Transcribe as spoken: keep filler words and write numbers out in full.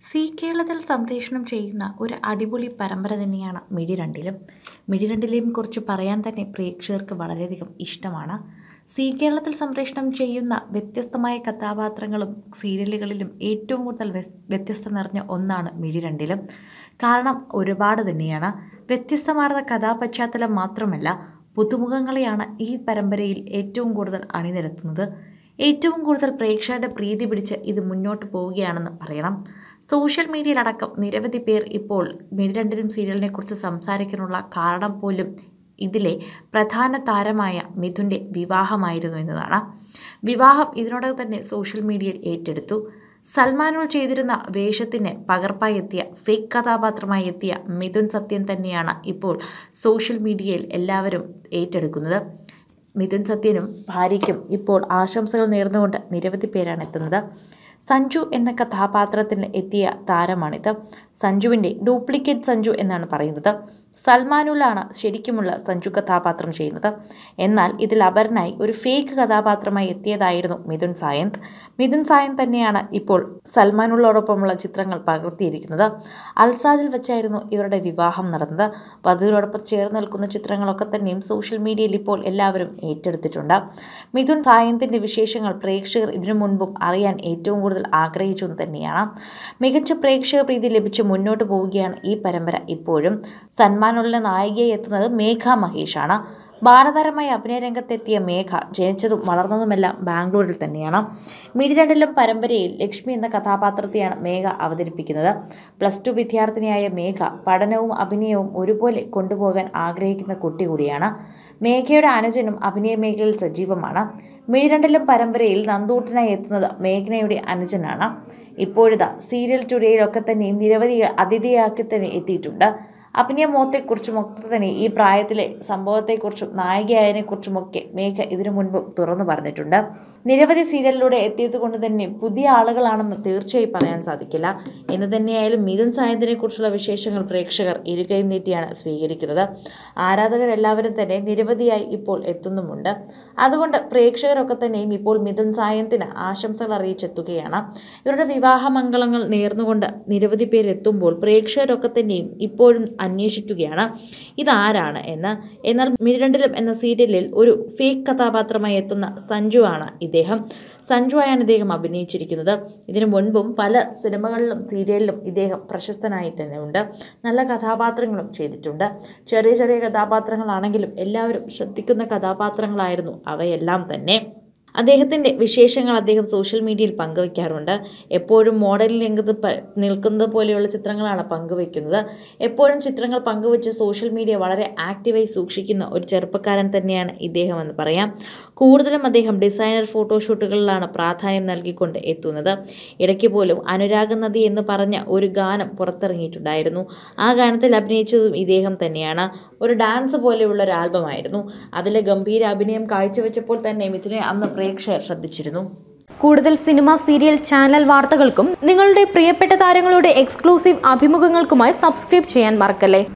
See കേരളത്തിൽ സംപ്രേഷണം ചെയ്യുന്ന ഒരു അടിപൊളി പരമ്പര തന്നെയാണ് മിഴി രണ്ടിലും. മിഴി രണ്ടിലെയും കുറിച്ച് പറയാൻ തന്നെ പ്രേക്ഷകർക്ക് വളരെയധികം ഇഷ്ടമാണ്. സീ കേരളത്തിൽ സംപ്രേഷണം ചെയ്യുന്ന വ്യത്യസ്തമായ കഥാപാത്രങ്ങളും സീരിയലുകളിലും ഏറ്റവും കൂടുതൽ വ്യത്യസ്തത നിറഞ്ഞ ഒന്നാണ് മിഴി രണ്ടിലും. കാരണം ഒരുപാട് തന്നെയാണ്. വ്യത്യസ്തമാർന്ന കഥാപശ്ചാത്തലം മാത്രമല്ല, പുതുമുഖങ്ങളെയാണ് ഈ പരമ്പരയിൽ ഏറ്റവും കൂടുതൽ അണിനിരത്തുന്നത്. ഏറ്റവും കൂടുതൽ പ്രേക്ഷകരുടെ പ്രീതി പിടിച്ച് ഇത് മുന്നോട്ട് പോവുകയാണെന്ന് പറയണം. സോഷ്യൽ മീഡിയയിലടക്കം നിരവധി പേർ ഇപ്പോൾ മിഴി രണ്ടിലും സീരിയലിനെ കുറിച്ച് സംസാരിക്കാനുള്ള കാരണം പോലും ഇതിലെ പ്രധാന താരമായ മിഥുൻ്റെ വിവാഹമായിരുന്നു എന്നതാണ്. വിവാഹം ഇതിനോടകം തന്നെ സോഷ്യൽ മീഡിയയിൽ ഏറ്റെടുത്തു. സൽമാനോൾ ചെയ്തിരുന്ന വേഷത്തിന് പകർപ്പായി എത്തിയ ഫേക്ക് കഥാപാത്രമായി എത്തിയ മിഥുൻ സത്യൻ തന്നെയാണ് ഇപ്പോൾ സോഷ്യൽ മീഡിയയിൽ എല്ലാവരും ഏറ്റെടുക്കുന്നത്. മിഥുൻ സത്യനും ഭാര്യയ്ക്കും ഇപ്പോൾ ആശംസകൾ നേർന്നുകൊണ്ട് നിരവധി പേരാണ് എത്തുന്നത്. സഞ്ജു എന്ന കഥാപാത്രത്തിന് എത്തിയ താരമാണിത്. സഞ്ജുവിൻ്റെ ഡ്യൂപ്ലിക്കേറ്റ് സഞ്ജു എന്നാണ് പറയുന്നത്. സൽമാനുലാണ് ശരിക്കുമുള്ള സഞ്ജു കഥാപാത്രം ചെയ്യുന്നത്. എന്നാൽ ഇതിൽ അപരനായി ഒരു ഫേക്ക് കഥാപാത്രമായി എത്തിയതായിരുന്നു മിഥുൻ സായന്ത്. മിഥുൻ സായന്ത് തന്നെയാണ് ഇപ്പോൾ സൽമാനുള്ളോടൊപ്പമുള്ള ചിത്രങ്ങൾ പകർത്തിയിരിക്കുന്നത്. അൽസാജിൽ വെച്ചായിരുന്നു ഇവരുടെ വിവാഹം നടന്നത്. വധുവിനോടൊപ്പം ചേർന്ന് നിൽക്കുന്ന ചിത്രങ്ങളൊക്കെ തന്നെയും സോഷ്യൽ മീഡിയയിൽ ഇപ്പോൾ എല്ലാവരും ഏറ്റെടുത്തിട്ടുണ്ട്. മിഥുൻ സായന്തിൻ്റെ വിശേഷങ്ങൾ പ്രേക്ഷകർ ഇതിനു മുൻപും അറിയാൻ ഏറ്റവും കൂടുതൽ ആഗ്രഹിച്ചു തന്നെയാണ്. മികച്ച പ്രേക്ഷക പ്രീതി ലഭിച്ച് മുന്നോട്ട് പോവുകയാണ് ഈ പരമ്പര ഇപ്പോഴും. സൽമാനുള്ളിലെ നായികയായി എത്തുന്നത് മേഘ മഹേഷാണ്. ബാലതാരമായി അഭിനയ രംഗത്തെത്തിയ മേഘ ജനിച്ചതും വളർന്നതുമെല്ലാം ബാംഗ്ലൂരിൽ തന്നെയാണ്. മിഴി രണ്ടിലും പരമ്പരയിൽ ലക്ഷ്മി എന്ന കഥാപാത്രത്തെയാണ് മേഘ അവതരിപ്പിക്കുന്നത്. പ്ലസ് ടു വിദ്യാർത്ഥിനിയായ മേഘ പഠനവും അഭിനയവും ഒരുപോലെ കൊണ്ടുപോകാൻ ആഗ്രഹിക്കുന്ന കുട്ടി കൂടിയാണ്. മേഘയുടെ അനുജനും അഭിനയ മേഖലയിൽ സജീവമാണ്. മിഴി രണ്ടിലും പരമ്പരയിൽ നന്ദൂട്ടനായി എത്തുന്നത് മേഘനയുടെ അനുജനാണ്. ഇപ്പോഴിതാ സീരിയൽ ടുഡേയിലൊക്കെ തന്നെയും നിരവധി അതിഥിയാക്കി തന്നെ എത്തിയിട്ടുണ്ട്. അഭിനയ മോഹത്തെക്കുറിച്ചും ഒക്കെ തന്നെ ഈ പ്രായത്തിലെ സംഭവത്തെക്കുറിച്ചും നായികയായതിനെക്കുറിച്ചുമൊക്കെ മേഘ ഇതിനു മുൻപും തുറന്നു പറഞ്ഞിട്ടുണ്ട്. നിരവധി സീരിയലിലൂടെ എത്തിയത് കൊണ്ട് തന്നെ പുതിയ ആളുകളാണെന്ന് തീർച്ചയായും പറയാൻ സാധിക്കില്ല. എന്ന് തന്നെയായാലും മിഥുൻ സായന്തിനെ കുറിച്ചുള്ള വിശേഷങ്ങൾ പ്രേക്ഷകർ ഇരുകയും നീട്ടിയാണ് സ്വീകരിക്കുന്നത്. ആരാധകരെല്ലാവരും തന്നെ നിരവധിയായി ഇപ്പോൾ എത്തുന്നുമുണ്ട്. അതുകൊണ്ട് പ്രേക്ഷകരൊക്കെ തന്നെയും ഇപ്പോൾ മിഥുൻ സായന്തിന് ആശംസകൾ അറിയിച്ചെത്തുകയാണ്. ഇവരുടെ വിവാഹമംഗളങ്ങൾ നേർന്നുകൊണ്ട് നിരവധി പേരെത്തുമ്പോൾ പ്രേക്ഷകരൊക്കെ തന്നെയും ഇപ്പോഴും അന്വേഷിക്കുകയാണ് ഇതാരാണ് എന്ന്. എന്നാൽ മിഴി രണ്ടിലും എന്ന സീരിയലിൽ ഒരു ഫേക്ക് കഥാപാത്രമായി എത്തുന്ന സഞ്ജു ആണ് ഇദ്ദേഹം. സഞ്ജു ആയാണ് ഇദ്ദേഹം അഭിനയിച്ചിരിക്കുന്നത്. ഇതിനു മുൻപും പല സിനിമകളിലും സീരിയലിലും ഇദ്ദേഹം പ്രശസ്തനായി തന്നെ ഉണ്ട്. നല്ല കഥാപാത്രങ്ങളും ചെയ്തിട്ടുണ്ട്. ചെറിയ ചെറിയ കഥാപാത്രങ്ങളാണെങ്കിലും എല്ലാവരും ശ്രദ്ധിക്കുന്ന കഥാപാത്രങ്ങളായിരുന്നു അവയെല്ലാം തന്നെ. അദ്ദേഹത്തിൻ്റെ വിശേഷങ്ങൾ അദ്ദേഹം സോഷ്യൽ മീഡിയയിൽ പങ്കുവയ്ക്കാറുണ്ട്. എപ്പോഴും മോഡൽ രംഗത്ത് നിൽക്കുന്നത് പോലെയുള്ള ചിത്രങ്ങളാണ് പങ്കുവയ്ക്കുന്നത്. എപ്പോഴും ചിത്രങ്ങൾ പങ്കുവച്ച് സോഷ്യൽ മീഡിയ വളരെ ആക്റ്റീവായി സൂക്ഷിക്കുന്ന ഒരു ചെറുപ്പക്കാരൻ തന്നെയാണ് ഇദ്ദേഹം എന്ന് പറയാം. കൂടുതലും അദ്ദേഹം ഡിസൈനർ ഫോട്ടോഷൂട്ടുകളിലാണ് പ്രാധാന്യം നൽകിക്കൊണ്ട് എത്തുന്നത്. ഇടയ്ക്ക് പോലും അനുരാഗ നദി എന്ന് പറഞ്ഞ ഒരു ഗാനം പുറത്തിറങ്ങിയിട്ടുണ്ടായിരുന്നു. ആ ഗാനത്തിൽ അഭിനയിച്ചതും ഇദ്ദേഹം തന്നെയാണ്. ഒരു ഡാൻസ് പോലെയുള്ള ഒരു ആൽബമായിരുന്നു. അതിലെ ഗംഭീര അഭിനയം കാഴ്ചവെച്ചപ്പോൾ തന്നെ മിഥുനെ അന്ന് പ്രേക്ഷകർ ശ്രദ്ധിച്ചിരുന്നു. കൂടുതൽ സിനിമ, സീരിയൽ, ചാനൽ വാർത്തകൾക്കും നിങ്ങളുടെ പ്രിയപ്പെട്ട താരങ്ങളുടെ എക്സ്ക്ലൂസീവ് അഭിമുഖങ്ങൾക്കുമായി സബ്സ്ക്രൈബ് ചെയ്യാൻ മറക്കല്ലേ.